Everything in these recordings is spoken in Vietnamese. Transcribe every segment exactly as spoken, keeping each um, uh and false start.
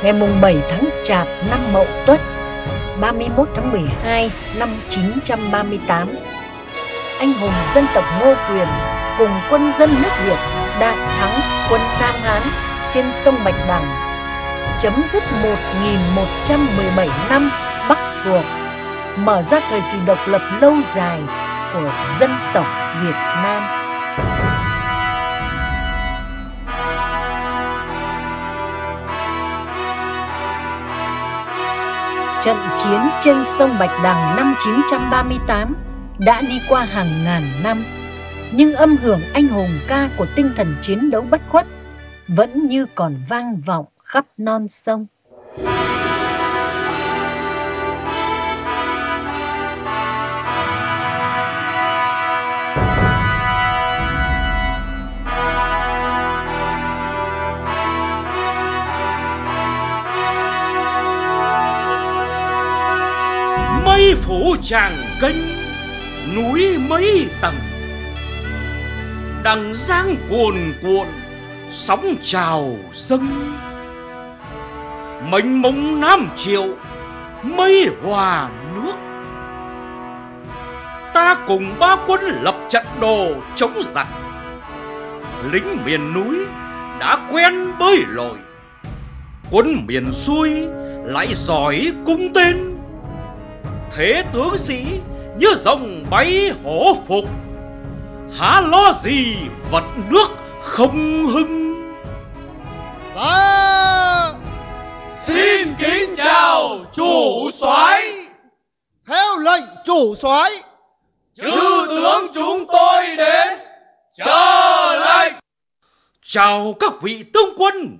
ngày mùng bảy tháng Chạp năm Mậu Tuất, ba mươi mốt tháng mười hai năm chín trăm ba mươi tám, anh hùng dân tộc Ngô Quyền cùng quân dân nước Việt đại thắng quân Nam Hán trên sông Bạch Đằng, chấm dứt một nghìn một trăm mười bảy năm Bắc thuộc, mở ra thời kỳ độc lập lâu dài của dân tộc Việt Nam. Trận chiến trên sông Bạch Đằng năm chín trăm ba mươi tám đã đi qua hàng ngàn năm, nhưng âm hưởng anh hùng ca của tinh thần chiến đấu bất khuất vẫn như còn vang vọng khắp non sông. Mây phủ tràng kênh, núi mấy tầng, đằng giang cuồn cuộn, sóng trào dâng. Mênh mông Nam Triệu, mây hòa nước. Ta cùng ba quân lập trận đồ chống giặc. Lính miền núi đã quen bơi lội, quân miền xuôi lại giỏi cung tên. Thế tướng sĩ như rồng bay hổ phục, há lo gì vật nước không hưng. Dạ, xin kính chào chủ soái. Theo lệnh chủ soái, chư tướng chúng tôi đến chờ lệnh. Chào các vị tướng quân.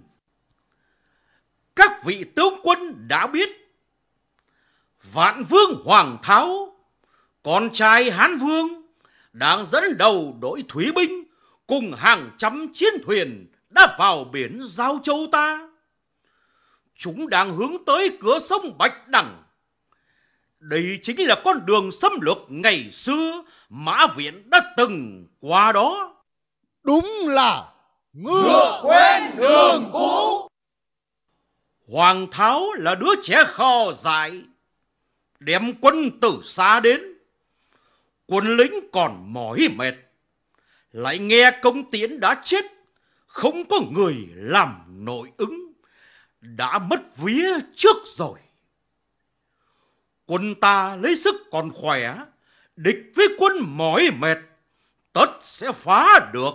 Các vị tướng quân đã biết, Vạn Vương Hoàng Tháo, con trai Hán Vương, đang dẫn đầu đội thủy binh cùng hàng trăm chiến thuyền đã vào biển Giao Châu ta. Chúng đang hướng tới cửa sông Bạch Đằng. Đây chính là con đường xâm lược ngày xưa Mã Viện đã từng qua đó. Đúng là ngựa quen đường cũ. Hoàng Tháo là đứa trẻ khò dại, đem quân từ xa đến. Quân lính còn mỏi mệt, lại nghe Công Tiễn đã chết, không có người làm nội ứng, đã mất vía trước rồi. Quân ta lấy sức còn khỏe, địch với quân mỏi mệt, tất sẽ phá được.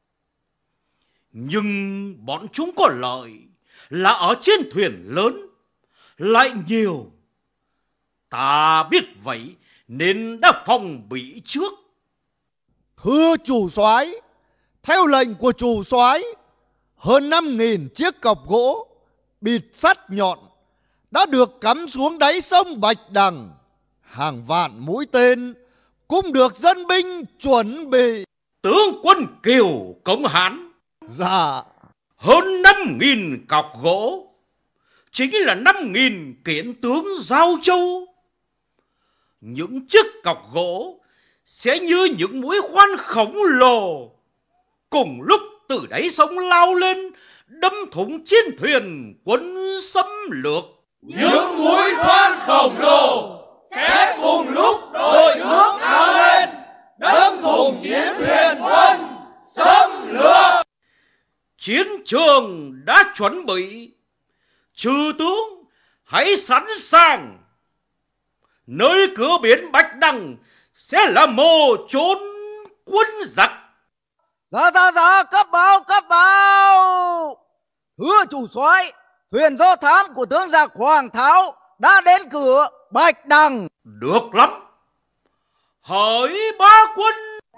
Nhưng bọn chúng có lợi là ở trên thuyền lớn, lại nhiều. Ta biết vậy nên đã phòng bị trước. Thưa chủ soái, theo lệnh của chủ soái, hơn năm nghìn chiếc cọc gỗ bịt sắt nhọn đã được cắm xuống đáy sông Bạch Đằng. Hàng vạn mũi tên cũng được dân binh chuẩn bị. Tướng quân Kiều Công Hán, dạ, hơn năm nghìn cọc gỗ chính là năm nghìn kiện tướng Giao Châu. Những chiếc cọc gỗ sẽ như những mũi khoan khổng lồ, cùng lúc từ đáy sông lao lên, đâm thủng chiến thuyền quân xâm lược. Những mũi khoan khổng lồ sẽ cùng lúc đội nước lao lên, đâm thủng chiến thuyền quân xâm lược. Chiến trường đã chuẩn bị, chư tướng hãy sẵn sàng. Nơi cửa biển Bạch Đằng sẽ là mồ chốn quân giặc. Dạ dạ dạ, cấp báo cấp báo. Thưa chủ soái, thuyền do thám của tướng giặc Hoàng Tháo đã đến cửa Bạch Đằng. Được lắm. Hỡi ba quân.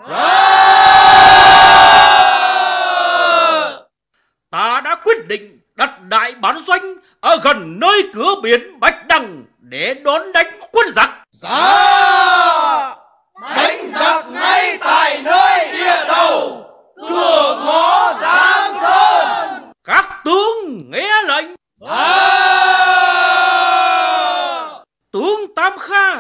Ta đã quyết định đặt đại bán doanh ở gần nơi cửa biển Bạch Đằng để đón đánh quân giặc. Dạ, đánh giặc ngay tại nơi địa đầu, cửa ngõ Giang Sơn. Các tướng nghe lệnh. Dạ. Tướng Tam Kha.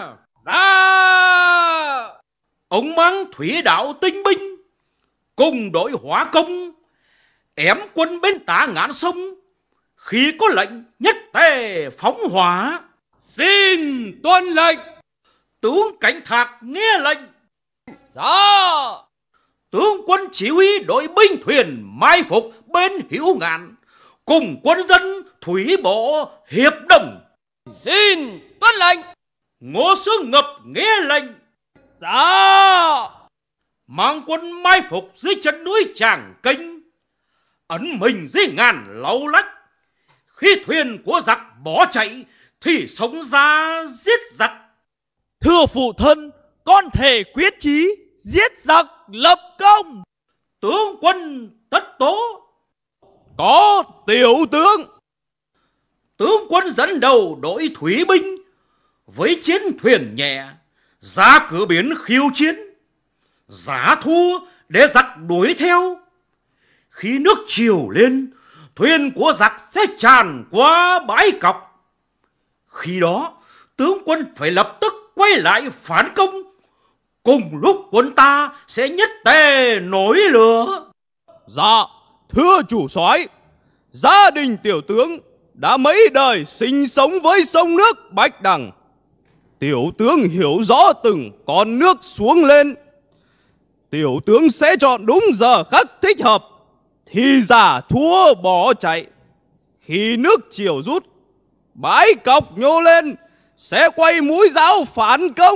Dạ. Ông mang thủy đạo tinh binh cùng đội hỏa công ém quân bên tả ngạn sông, Khi có lệnh nhất tề phóng hỏa. Xin tuân lệnh. Tướng Cảnh Thạc nghe lệnh. Dạ. Tướng quân chỉ huy đội binh thuyền mai phục bên Hữu Ngạn, cùng quân dân thủy bộ hiệp đồng. Xin tuân lệnh. Ngô Xương Ngập nghe lệnh. Dạ. Mang quân mai phục dưới chân núi Tràng Kênh, ẩn mình dưới ngàn lau lách. Khi thuyền của giặc bỏ chạy thì sống ra giết giặc. Thưa phụ thân, con thể quyết chí giết giặc lập công. Tướng quân Tất Tố. Có tiểu tướng. Tướng quân dẫn đầu đội thủy binh với chiến thuyền nhẹ ra cửa biển khiêu chiến, giá thua để giặc đuổi theo. Khi nước triều lên, thuyền của giặc sẽ tràn qua bãi cọc. Khi đó, tướng quân phải lập tức quay lại phản công. Cùng lúc quân ta sẽ nhất tề nổi lửa. Dạ, thưa chủ soái, gia đình tiểu tướng đã mấy đời sinh sống với sông nước Bạch Đằng. Tiểu tướng hiểu rõ từng con nước xuống lên. Tiểu tướng sẽ chọn đúng giờ khắc thích hợp thì giả thua bỏ chạy. Khi nước triều rút, bãi cọc nhô lên sẽ quay mũi giáo phản công.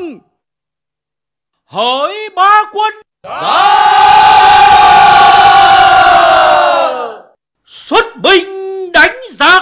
Hỡi ba quân. Xuất binh đánh giặc.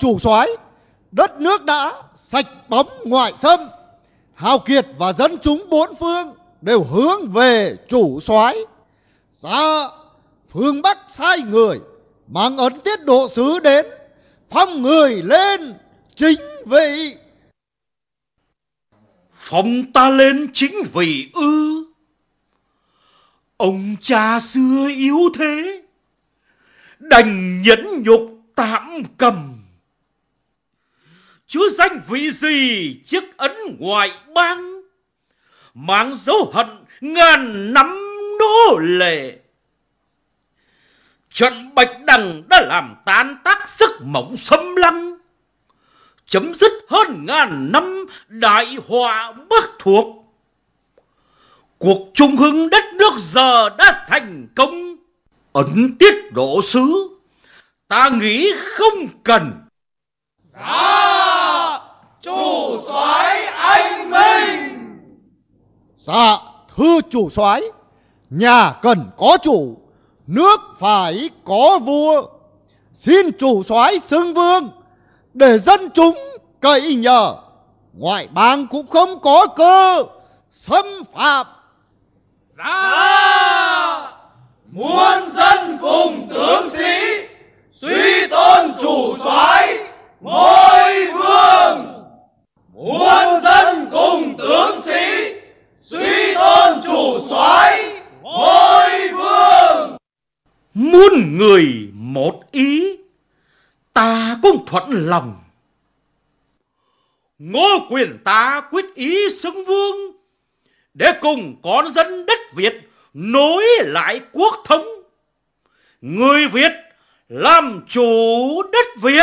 chủ soái, đất nước đã sạch bóng ngoại xâm, hào kiệt và dân chúng bốn phương đều hướng về chủ soái. Dạ, phương Bắc sai người mang ấn tiết độ sứ đến, phong người lên chính vị. Phong ta lên chính vị ư? Ông cha xưa yếu thế, đành nhẫn nhục tạm cầm. Chứ danh vị gì chiếc ấn ngoại bang, mang dấu hận ngàn năm nô lệ. Trận Bạch Đằng đã làm tan tác sức mỏng xâm lăng, chấm dứt hơn ngàn năm đại họa Bắc thuộc. Cuộc trung hưng đất nước giờ đã thành công, ấn tiết độ sứ ta nghĩ không cần. Dạ, chủ soái anh minh. Dạ, thưa chủ soái, nhà cần có chủ, nước phải có vua. Xin chủ soái xưng vương để dân chúng cậy nhờ, ngoại bang cũng không có cơ xâm phạm. Dạ, muôn dân cùng tướng sĩ suy tôn chủ soái ngôi vương. Muôn dân cùng tướng sĩ suy tôn chủ soái ngôi vương. Muôn người một ý, ta cũng thuận lòng. Ngô Quyền ta quyết ý xưng vương, để cùng con dân đất Việt nối lại quốc thống. Người Việt làm chủ đất Việt.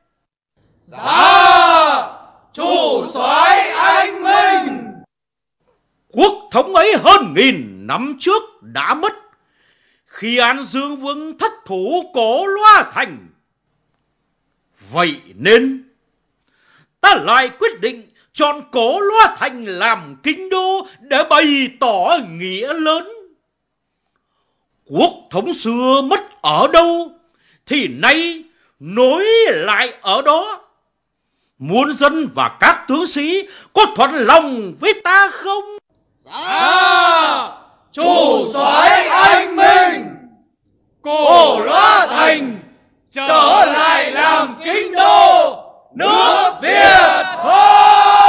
Dạ, chủ soái anh minh. Quốc thống ấy hơn nghìn năm trước đã mất, khi An Dương Vương thất thủ Cổ Loa Thành. Vậy nên ta lại quyết định chọn Cổ Loa Thành làm kinh đô để bày tỏ nghĩa lớn. Quốc thống xưa mất ở đâu thì nay nối lại ở đó. Muôn dân và các tướng sĩ có thuận lòng với ta không? Dạ, chủ soái anh minh. Cổ Loa Thành trở lại làm kinh đô nước Việt thôi.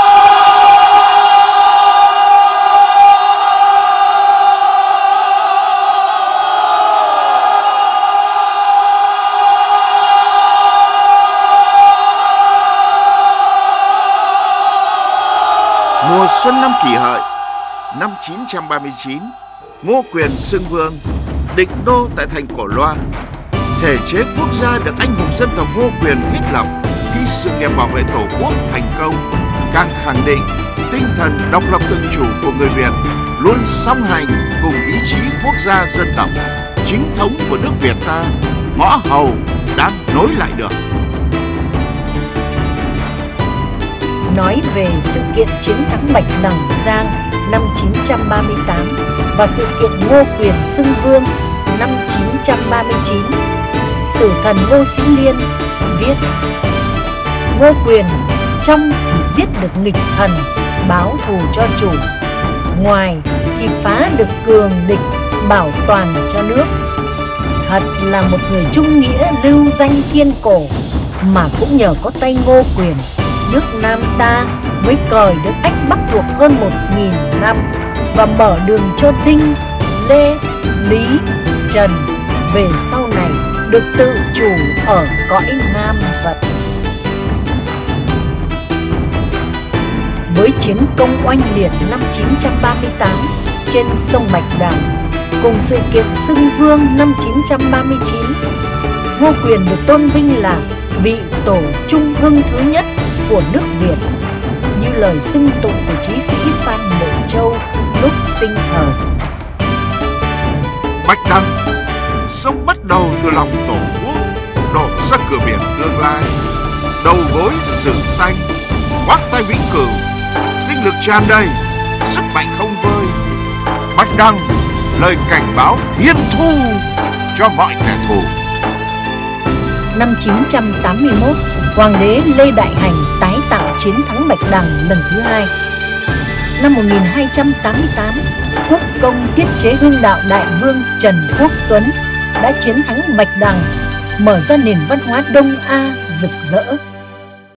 Mùa xuân năm Kỷ Hợi năm chín trăm ba mươi chín, Ngô Quyền xưng vương, định đô tại thành Cổ Loa. Thể chế quốc gia được anh hùng dân tộc Ngô Quyền thiết lập khi sự nghiệp bảo vệ Tổ quốc thành công, càng khẳng định tinh thần độc lập tự chủ của người Việt luôn song hành cùng ý chí quốc gia dân tộc. Chính thống của nước Việt ta, ngõ hầu đang nối lại được. Nói về sự kiện chiến thắng Bạch Đằng Giang năm chín trăm ba mươi tám và sự kiện Ngô Quyền xưng vương năm chín trăm ba mươi chín, Sử thần Ngô Sĩ Liên viết: Ngô Quyền trong thì giết được nghịch thần, báo thù cho chủ, ngoài thì phá được cường địch, bảo toàn cho nước. Thật là một người trung nghĩa lưu danh thiên cổ, mà cũng nhờ có tay Ngô Quyền, nước Nam ta mới cời được ách Bắc thuộc hơn một nghìn năm và mở đường cho Đinh, Lê, Lý, Trần về sau này được tự chủ ở cõi Nam Vật. Với chiến công oanh liệt năm chín trăm ba mươi tám trên sông Bạch Đằng cùng sự kiện xưng vương năm chín trăm ba mươi chín, Ngô Quyền được tôn vinh là vị tổ trung hưng thứ nhất của nước Việt, như lời xưng tụng của chí sĩ Phan Bội Châu lúc sinh thời. Bạch Đằng, sông bắt đầu từ lòng Tổ quốc, đổ ra cửa biển tương lai, đầu gối sử xanh, khoác tay vĩnh cửu, sinh lực tràn đầy, sức mạnh không vơi. Bạch Đằng, lời cảnh báo thiên thu cho mọi kẻ thù. Năm chín trăm tám mươi mốt, Hoàng đế Lê Đại Hành tái tạo chiến thắng Bạch Đằng lần thứ hai. Năm một nghìn hai trăm tám mươi tám, quốc công tiết chế hương đạo đại vương Trần Quốc Tuấn đã chiến thắng Bạch Đằng, mở ra nền văn hóa Đông A rực rỡ.